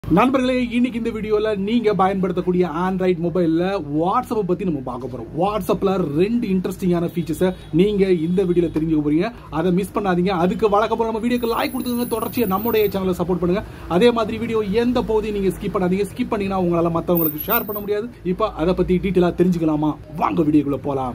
நண்பர்களே, இன்னைக்கு இந்த வீடியோல நீங்க பயன்படுத்தக்கூடிய ஆண்ட்ராய்டு மொபைல்ல வாட்ஸ்அப் பத்தி நம்ம பார்க்க போறோம். வாட்ஸ்அப்ல ரெண்டு இன்ட்ரெஸ்டிங்கான ஃபீச்சர்ஸ் நீங்க இந்த வீடியோல தெரிஞ்சுக்க போறீங்க. அதை மிஸ் பண்ணாதீங்க. அதுக்கு வழக்கம் நம்ம வீடியோக்கு லைக் கொடுத்துங்க, தொடர்ச்சியா நம்முடைய சேனலை சப்போர்ட் பண்ணுங்க. அதே மாதிரி வீடியோ எந்த பகுதியும் நீங்க ஸ்கிப் பண்ணாதீங்க. ஸ்கிப் பண்ணீங்கன்னா உங்களால மத்தவங்களுக்கு ஷேர் பண்ண முடியாது. இப்போ அதை பத்தி டீட்டெயிலா தெரிஞ்சுக்கலாமா? வாங்க வீடியோக்குள்ள போலாம்.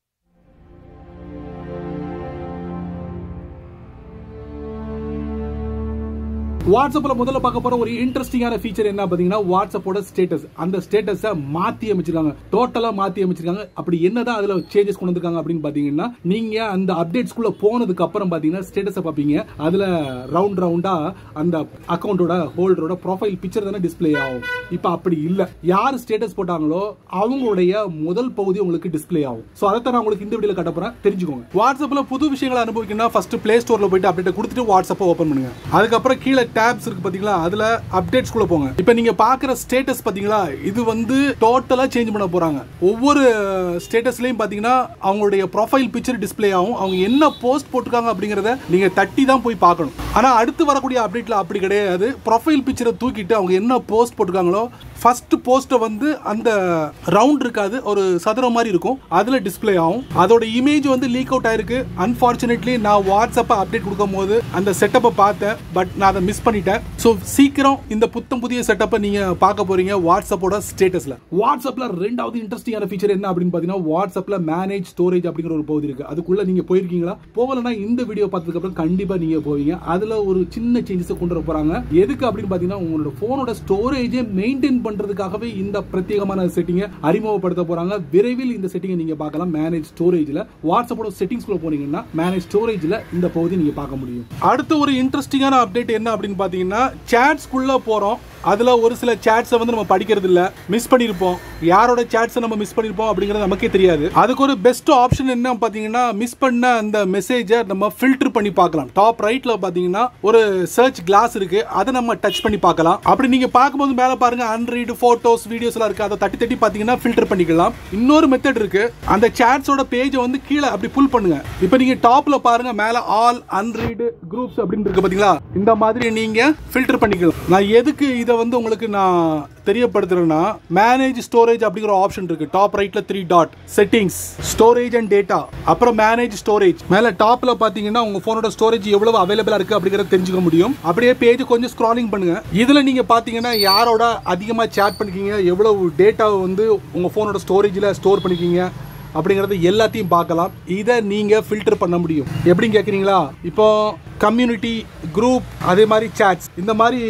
வாட்ஸ்அப்ல முதல்ல பார்க்க போற ஒரு இன்ட்ரெஸ்டிங்கான ஃபீச்சர் என்ன பாத்தீங்கன்னா, வாட்ஸ்அப்போட ஸ்டேட்டஸ். அந்த ஸ்டேட்டஸை மாத்தி அமைச்சிருக்காங்க, டோட்டலா மாத்தி அமைச்சிருக்காங்க. அப்படி என்னதான் அதுல சேஞ்சஸ் கொண்டு வந்திருக்காங்க அப்படின்னு பாத்தீங்கன்னா, நீங்க அந்த அப்டேட்ஸ்குள்ள போனதுக்கு அப்புறம் பாத்தீங்கன்னா ஸ்டேட்டஸை பாப்பீங்க. அதுல ரவுண்டா அந்த அக்கௌண்டோட ஹோல்டரோட ப்ரொஃபைல் பிக்சர் தானே டிஸ்பிளே ஆகும். இப்ப அப்படி இல்ல, யார் ஸ்டேட்டஸ் போட்டாங்களோ அவங்களுடைய முதல் பகுதி உங்களுக்கு டிஸ்பிளே ஆகும். சோ அதை நான் உங்களுக்கு இந்த வீடியோல காட்ட போறேன், தெரிஞ்சுக்கோங்க. வாட்ஸ்அப்ல புது விஷயங்களை அனுபவிக்கணும்னா ஃபர்ஸ்ட் பிளே ஸ்டோர்ல போயிட்டு அப்டேட் கொடுத்துட்டு வாட்ஸ்அப்பை ஓபன் பண்ணுங்க. அதுக்கப்புறம் கீழே டாப்ஸ் இருக்கு பாத்தீங்களா, அதுல அப்டேட்ஸ் குள்ள போங்க. இப்போ நீங்க பாக்குற ஸ்டேட்டஸ் பாத்தீங்களா, இது வந்து டோட்டலா சேஞ்ச் பண்ண போறாங்க. ஒவ்வொரு ஸ்டேட்டஸ்லயும் பாத்தீங்கன்னா அவங்களுடைய ப்ரொஃபைல் பிக்சர் டிஸ்பிளே ஆகும். அவங்க என்ன போஸ்ட் போட்டுருக்காங்க அப்படிங்கறத நீங்க தட்டி தான் போய் பார்க்கணும். ஆனா அடுத்து வரக்கூடிய அப்டேட்ல அப்படி கிடையாது. ப்ரொஃபைல் பிக்சரை தூக்கிட்டு அவங்க என்ன போஸ்ட் போட்டுருக்காங்களோ ஃபர்ஸ்ட் போஸ்ட் வந்து அந்த ரவுண்ட் இருக்காது, ஒரு சதுரம் மாதிரி இருக்கும், அதுல டிஸ்பிளே ஆகும். அதோட இமேஜ் வந்து லீக் அவுட் ஆயிருக்கு. அன்பார்ச்சுனேட்லி நான் வாட்ஸ்அப் அப்டேட் கொடுக்கும் போது அந்த செட்டப்பை பார்த்தேன், பட் நான் அதை மிஸ் பண்ணிட்டேன். ஸோ சீக்கிரம் இந்த புத்தம் புதிய செட்டப்பை நீங்க பார்க்க போறீங்க வாட்ஸ்அப்போட ஸ்டேட்டஸ்ல. வாட்ஸ்அப்ல ரெண்டாவது இன்ட்ரெஸ்டிங்கான ஃபீச்சர் என்ன அப்படின்னு பாத்தீங்கன்னா, வாட்ஸ்அப்ல மேனேஜ் ஸ்டோரேஜ் அப்படிங்கிற ஒரு பகுதி இருக்கு. அதுக்குள்ள நீங்க போயிருக்கீங்களா? போகலன்னா இந்த வீடியோ பார்த்ததுக்கு அப்புறம் கண்டிப்பா நீங்க போவீங்க. அதுல ஒரு சின்ன சேஞ்சஸ் கொண்டு வர போறாங்க. எதுக்கு அப்படின்னு பாத்தீங்கன்னா, உங்களோட போனோட ஸ்டோரேஜை மெயின்டைன் பண்றதுக்காகவே இந்த பிரத்யேகமான செட்டிங்கை அறிமுகப்படுத்த போறாங்க. விரைவில் இந்த செட்டிங்கை நீங்க பார்க்கலாம். மேனேஜ் ஸ்டோரேஜ்ல வாட்ஸ்அப்போட செட்டிங்ஸ்குள்ள போனீங்கன்னா மேனேஜ் ஸ்டோரேஜ்ல இந்த பகுதி நீங்க பார்க்க முடியும். அடுத்த ஒரு இன்ட்ரெஸ்டிங்கான அப்டேட் என்ன அப்படின்னு பாத்தீங்கன்னா, சாட்ஸ்குள்ள போறோம். அதுல ஒரு சில சாட்ஸை வந்து நம்ம படிக்கிறது இல்ல, மிஸ் பண்ணிருப்போம். யாரோட சாட்ஸை நம்ம மிஸ் பண்ணிருப்போம் அப்படிங்கிறது நமக்கே தெரியாது. அதுக்கு ஒரு பெஸ்ட் ஆப்ஷன் என்ன பாத்தீங்கன்னா, மிஸ் பண்ண அந்த மெசேஜை நம்ம ஃபில்டர் பண்ணி பார்க்கலாம். டாப் ரைட்ல பாத்தீங்கன்னா ஒரு சர்ச் கிளாஸ் இருக்கு, அதை நம்ம டச் பண்ணி பார்க்கலாம். அப்படி நீங்க பார்க்கும்போது மேல பாருங்க அன்ரீட் போட்டோஸ் வீடியோஸ் எல்லாம் இருக்கு. அதை தட்டி பாத்தீங்கன்னா ஃபில்டர் பண்ணிக்கலாம். இன்னொரு மெத்தட் இருக்கு, அந்த சாட்ஸோட பேஜை வந்து கீழே அப்படி புல் பண்ணுங்க. இப்போ நீங்க டாப்ல பாருங்க, மேல ஆல் அன்ரீட் குரூப்ஸ் அப்படின்னு இருக்கு பாத்தீங்களா, இந்த மாதிரி நீங்க ஃபில்டர் பண்ணிக்கலாம். நான் எதுக்கு இதை வந்து உங்களுக்கு நான் தெரியப்படுத்துறேன்னா, மேனேஜ் ஸ்டோரேஜ் அப்படிங்கிற ஆப்ஷன் இருக்கு. டாப் ரைட்ல 3 dot, settings, storage and data, அப்புறம் மேனேஜ் ஸ்டோரேஜ். மேல டாப்ல பாத்தீங்கன்னா உங்க போனோட ஸ்டோரேஜ் எவ்வளவு அவைலபிளா இருக்கு அப்படிங்கறத தெரிஞ்சுக்க முடியும். அப்படியே பேஜ் கொஞ்சம் ஸ்க்ராலிங் பண்ணுங்க. இதுல நீங்க பாத்தீங்கன்னா யாரோட அதிகமா சேட் பண்ணிருக்கீங்க, எவ்வளவு டேட்டா வந்து உங்க போனோட ஸ்டோரேஜ்ல ஸ்டோர் பண்ணிருக்கீங்க அப்படிங்கறது எல்லாத்தையும் பார்க்கலாம். இதை நீங்க ஃபில்டர் பண்ண முடியும். எப்படின்னு கேக்குறீங்களா? இப்போ கம்யூனிட்டி, குரூப், அதே மாதிரி சாட்ஸ், இந்த மாதிரி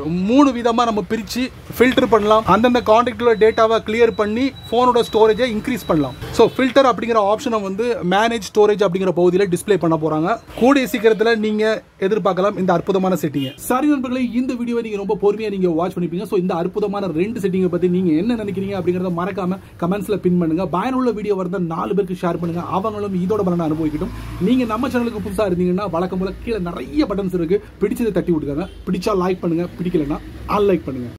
3 விதமா நம்ம பிரிச்சு ஃபில்டர் பண்ணலாம். அந்தந்த கான்டாக்ட்ல டேட்டாவை கிளியர் பண்ணி போனோட ஸ்டோரேஜை இன்க்ரீஸ் பண்ணலாம். ஸோ ஃபில்டர் அப்படிங்கிற ஆப்ஷனை வந்து மேனேஜ் ஸ்டோரேஜ் அப்படிங்கிற பகுதியில் டிஸ்பிளே பண்ண போறாங்க. கூடிய சீக்கிரத்தில் நீங்க எதிர்பார்க்கலாம் இந்த அற்புதமான செட்டிங். சரி நண்பர்களே, இந்த வீடியோவை நீங்க ரொம்ப பொறுமையா நீங்க வாட்ச் பண்ணிப்பீங்க. ஸோ இந்த அற்புதமான 2 செட்டிங்கை பத்தி நீங்க என்ன நினைக்கிறீங்க அப்படிங்கறத மறக்காம கமெண்ட்ஸ்ல பின் பண்ணுங்க. பயனுள்ள வீடியோ வரத 4 பேருக்கு ஷேர் பண்ணுங்க, அவங்களும் இதோட பலனை அனுபவிக்கட்டும். நீங்க நம்ம சேனலுக்கு புதுசா இருந்தீங்கன்னா வழக்கம் போல கீழே நிறைய பட்டன்ஸ் இருக்கு, பிடிச்சதை தட்டி விட்டுக்காங்க. பிடிச்சா லைக் பண்ணுங்க, பிடிக்கலன்னா அன்லைக் பண்ணுங்க.